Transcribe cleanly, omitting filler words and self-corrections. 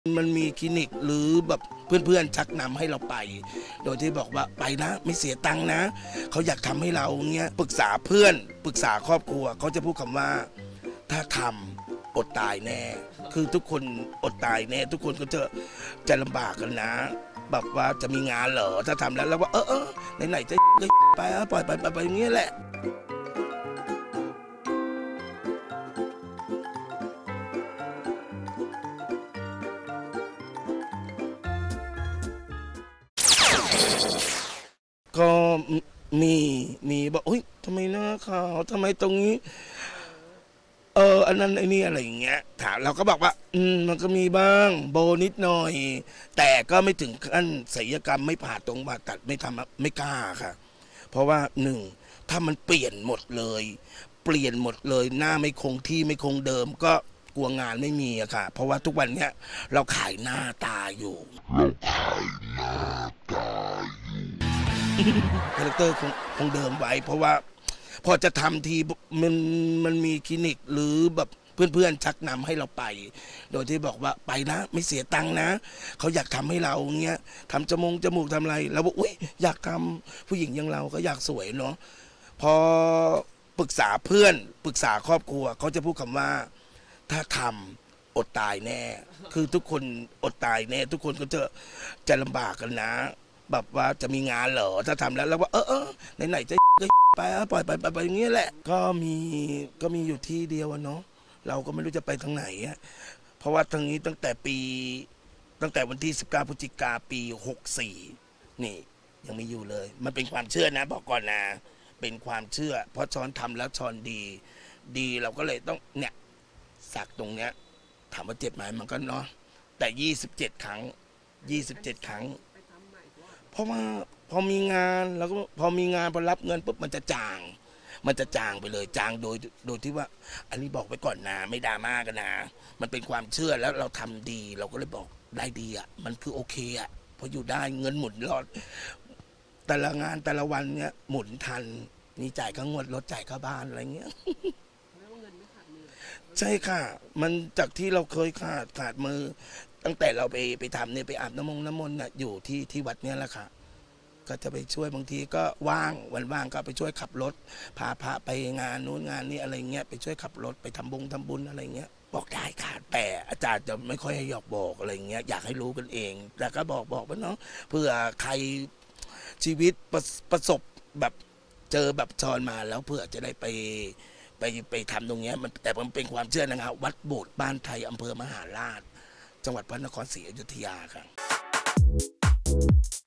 มันมีคลินิกหรือแบบเพื่อนๆชักนำให้เราไปโดยที่บอกว่าไปนะไม่เสียตังค์นะเขาอยากทำให้เราเงี้ยปรึกษาเพื่อนปรึกษาครอบครัวเขาจะพูดคำว่าถ้าทำอดตายแน่คือทุกคนอดตายแน่ทุกคนก็จะลำบากกันนะแบบว่าจะมีงานเหรอถ้าทำแล้วว่าไหนๆจะไปปล่อยไปอย่างเงี้ยแหละก็มีบอกอุ้ยทำไมหน้าขาวทำไมตรงนี้อันนั้นไอ้นี่อะไรอย่างเงี้ยถามเราก็บอกว่ามันก็มีบ้างโบนิดหน่อยแต่ก็ไม่ถึงขั้นศัลยกรรมไม่ผ่าตัดไม่ทำไม่กล้าค่ะเพราะว่าถ้ามันเปลี่ยนหมดเลยหน้าไม่คงที่ไม่คงเดิมก็กลัวงานไม่มีอะค่ะเพราะว่าทุกวันเนี้ยเราขายหน้าตาอยู่คาแรคเตอร์คงเดิมไว้เพราะว่าพอจะทำทีมันมีคลินิกหรือแบบเพื่อนๆชักนำให้เราไปโดยที่บอกว่าไปนะไม่เสียตังค์นะเขาอยากทำให้เราเงี้ยทำจมูกทำอะไรเราบอกอุ้ยอยากทำผู้หญิงอย่างเราก็อยากสวยเนาะพอปรึกษาเพื่อนปรึกษาครอบครัวเขาจะพูดคำว่าถ้าทำอดตายแน่คือทุกคนอดตายแน่ทุกคนก็จะลำบากกันนะแบบว่าจะมีงานเหรอถ้าทำแล้วว่าไหนๆจะไปปล่อยไปอย่างเงี้ยแหละก็มีอยู่ที่เดียวเนาะเราก็ไม่รู้จะไปทางไหนเพราะว่าทางนี้ตั้งแต่วันที่19 พฤศจิกายนปี64นี่ยังมีอยู่เลยมันเป็นความเชื่อนะบอกก่อนนะเป็นความเชื่อเพราะช้อนทำแล้วช้อนดีเราก็เลยต้องเนี่ยสักตรงเนี้ยถามว่าเจ็บไหมมันก็เนาะแต่27 ครั้งเพราะว่าพอมีงานแล้วก็พอรับเงินปุ๊บมันจะจางไปเลยจางโดยที่ว่าอันนี้บอกไปก่อนนะไม่ดราม่ากันนะมันเป็นความเชื่อแล้วเราทำดีเราก็เลยบอกได้ดีมันคือโอเคพออยู่ได้เงินหมุนรอดแต่ละงานแต่ละวันเนี้ยหมุนทันมีจ่ายค่างวดรถจ่ายค่าบ้านอะไรเงี้ยใช่ค่ะมันจากที่เราเคยขาดมือตั้งแต่เราไปทำเนี่ยไปอาบน้ำมนต์อยู่ที่วัดเนี่ยแหละค่ะก็จะไปช่วยบางทีก็วันว่างก็ไปช่วยขับรถพาพระไปงานนู้นงานนี้อะไรเงี้ยไปช่วยขับรถไปทำบุญอะไรเงี้ยบอกได้ค่ะแต่อาจารย์จะไม่ค่อยให้บอกอะไรเงี้ยอยากให้รู้กันเองแต่ก็บอกว่าเนาะเพื่อใครชีวิตประสบแบบเจอแบบชอนมาแล้วเพื่อจะได้ไปทำตรงเนี้ยแต่มันเป็นความเชื่อนะครับวัดโบสถ์บ้านไทยอำเภอมหาราชจังหวัดพระนครศรีอยุธยาค่ะ